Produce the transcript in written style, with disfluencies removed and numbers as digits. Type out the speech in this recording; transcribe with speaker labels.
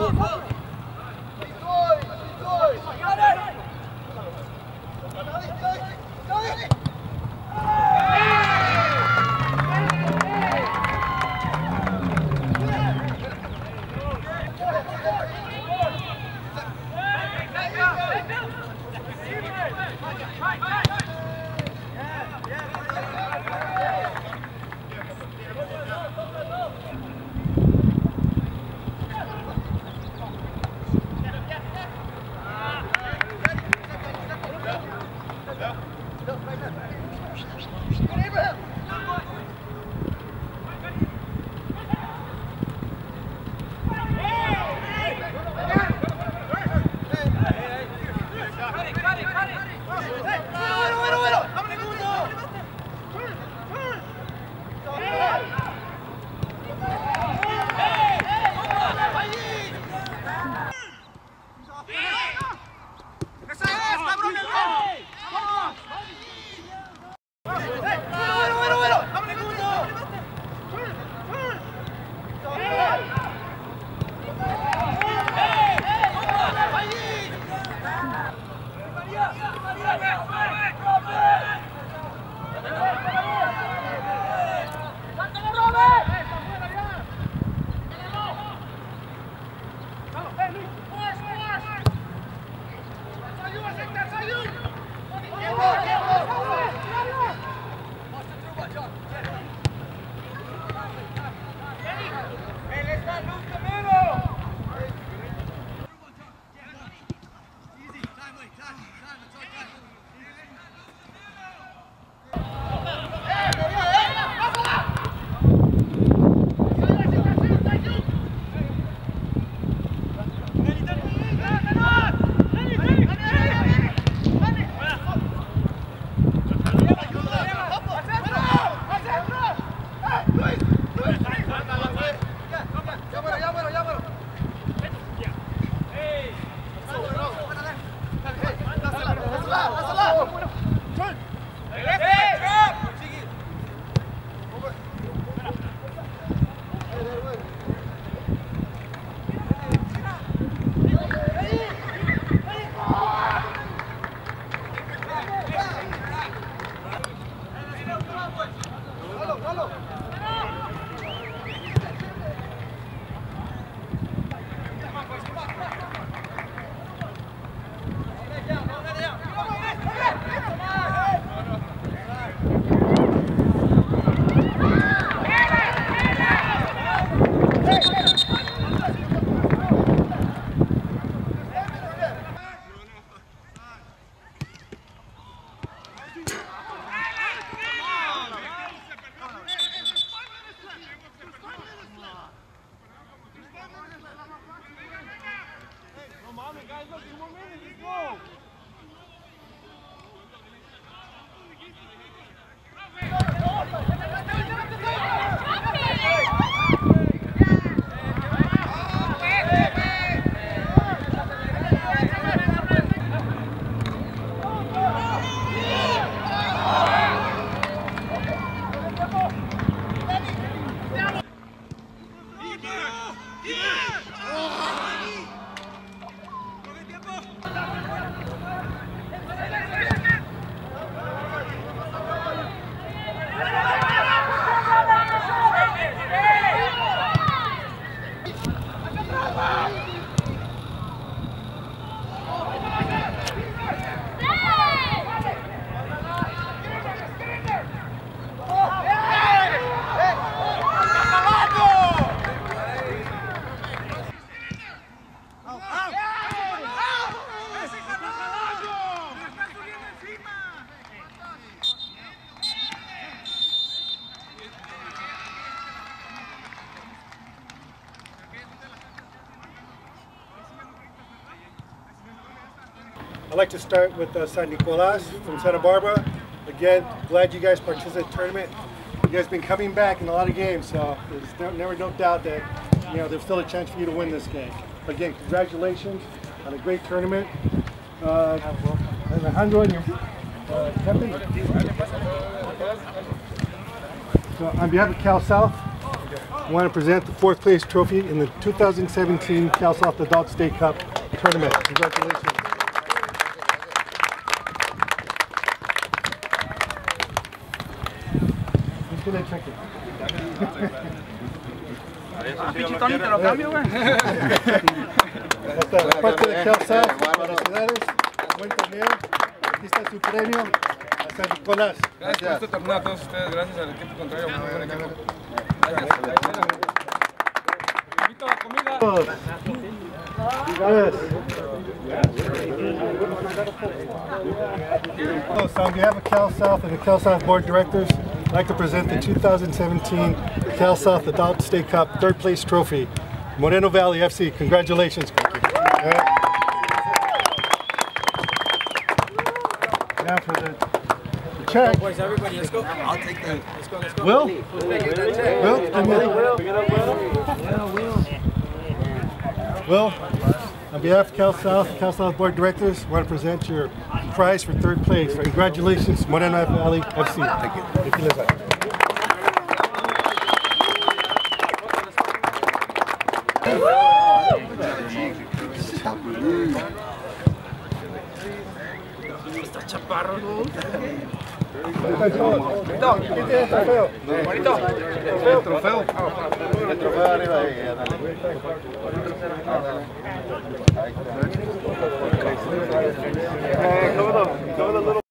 Speaker 1: I'd like to start with San Nicolas from Santa Barbara. Again, glad you guys participated in the tournament. You guys have been coming back in a lot of games, so there's never no doubt that there's still a chance for you to win this game. Again, congratulations on a great tournament. Alejandro and your captain. So on behalf of Cal South, I want to present the 4th place trophy in the 2017 Cal South Adult State Cup tournament. Congratulations. Who's going to check it?
Speaker 2: Tony, te lo cambio, güey.
Speaker 1: Esta parte de Cal South, felicidades, buen torneo. Aquí está su premio a San Nicolás.
Speaker 2: Gracias por este torneo a todos ustedes, gracias al equipo contrario, muy buen equipo. Gracias. Invito a comida.
Speaker 1: So on behalf of Cal South and the Cal South Board of Directors, I'd like to present the 2017 Cal South Adult State Cup 3rd place trophy. Moreno Valley FC, congratulations. All right. Now for the check.
Speaker 2: Boys, everybody, let's go. I'll take that. Let's go, let's go.
Speaker 1: Will? Will, on behalf of Cal South Board of Directors, I want to present your prize for 3rd place. Congratulations, Moreno Valley FC. Thank you. Thank you.
Speaker 2: Está chaparro, ¿no?
Speaker 1: Bonito.
Speaker 2: El trofeo.
Speaker 3: El trofeo arriba de ella, dale.